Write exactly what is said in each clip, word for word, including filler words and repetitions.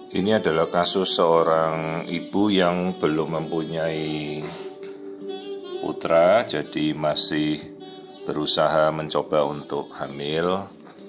Ini adalah kasus seorang ibu yang belum mempunyai putra, jadi masih berusaha mencoba untuk hamil.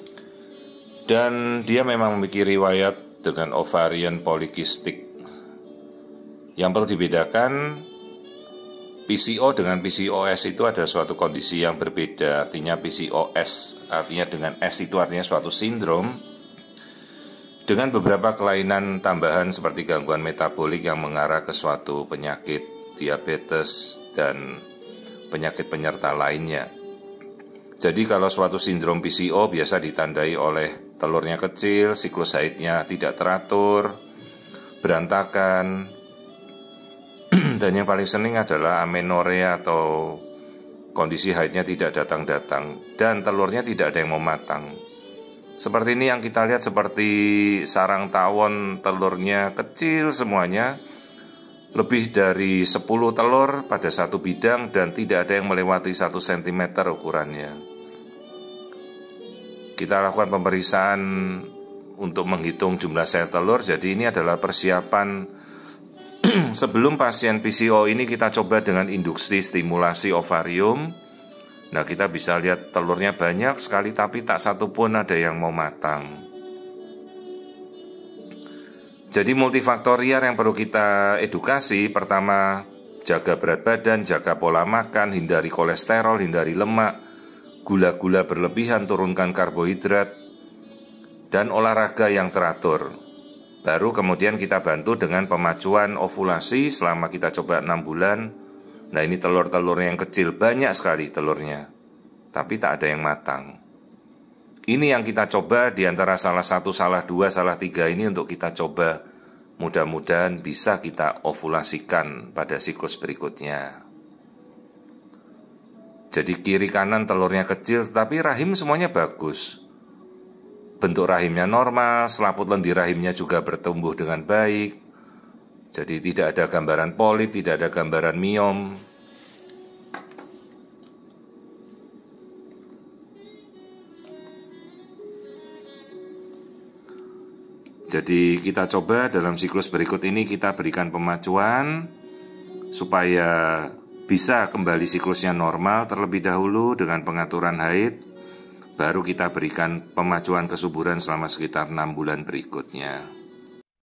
Dan dia memang memiliki riwayat dengan ovarian polikistik. Yang perlu dibedakan, P C O dengan P C O S itu ada suatu kondisi yang berbeda. Artinya P C O S, artinya dengan S itu artinya suatu sindrom dengan beberapa kelainan tambahan seperti gangguan metabolik yang mengarah ke suatu penyakit diabetes dan penyakit penyerta lainnya. Jadi kalau suatu sindrom P C O biasa ditandai oleh telurnya kecil, siklus haidnya tidak teratur, berantakan, dan yang paling sering adalah amenorea atau kondisi haidnya tidak datang-datang dan telurnya tidak ada yang mau matang. Seperti ini yang kita lihat, seperti sarang tawon, telurnya kecil semuanya, lebih dari sepuluh telur pada satu bidang dan tidak ada yang melewati satu sentimeter ukurannya. Kita lakukan pemeriksaan untuk menghitung jumlah sel telur, jadi ini adalah persiapan sebelum pasien P C O ini kita coba dengan induksi stimulasi ovarium. Nah, kita bisa lihat telurnya banyak sekali, tapi tak satu pun ada yang mau matang. Jadi multifaktorial yang perlu kita edukasi. Pertama, jaga berat badan, jaga pola makan, hindari kolesterol, hindari lemak, gula-gula berlebihan, turunkan karbohidrat, dan olahraga yang teratur. Baru kemudian kita bantu dengan pemacuan ovulasi selama kita coba enam bulan. Nah, ini telur-telurnya yang kecil, banyak sekali telurnya, tapi tak ada yang matang. Ini yang kita coba di antara salah satu, salah dua, salah tiga ini untuk kita coba. Mudah-mudahan bisa kita ovulasikan pada siklus berikutnya. Jadi kiri kanan telurnya kecil, tapi rahim semuanya bagus. Bentuk rahimnya normal, selaput lendir rahimnya juga bertumbuh dengan baik. Jadi tidak ada gambaran polip, tidak ada gambaran miom. Jadi kita coba dalam siklus berikut ini kita berikan pemacuan supaya bisa kembali siklusnya normal terlebih dahulu dengan pengaturan haid. Baru kita berikan pemacuan kesuburan selama sekitar enam bulan berikutnya.